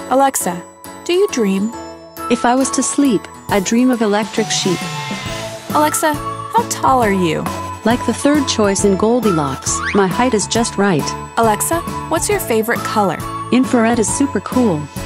Alexa, do you dream? If I was to sleep, I'd dream of electric sheep. Alexa, how tall are you? Like the third choice in Goldilocks, my height is just right. Alexa, what's your favorite color? Infrared is super cool.